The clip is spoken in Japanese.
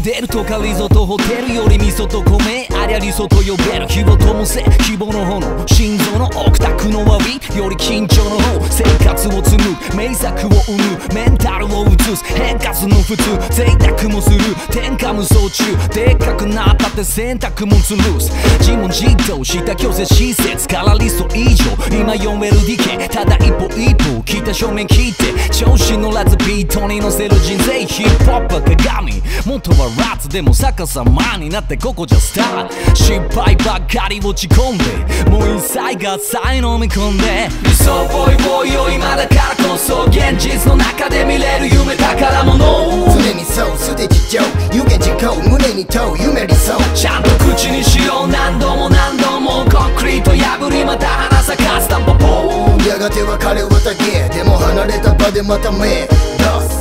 出るとかリゾートホテルより味噌と米ありゃ理想と呼べる希望ともせ希望の炎心臓の奥宅の詫びより緊張の方生活を紡ぐ名作を生むメンタルを移す変化すの普通贅沢もする天下無双中でっかくなったって選択もつるす自問自答した強制施設からリスト以上今 4LDK ただ一歩一歩来た正面切って調子乗らずビートに乗せる人生ヒップホップは鏡元はラッツでも逆さまになってここじゃスター失敗ばっかり落ち込んでもう一切が才能見込んで理想ボイボイよ今だからこそ現実の中で見れる夢宝物常にそう素で地上有言実行胸に問う夢理想ちゃんと口にしよう何度も何度もコンクリート破りまた花咲かすタンポポやがて別れはたげでも離れた場でまた目出す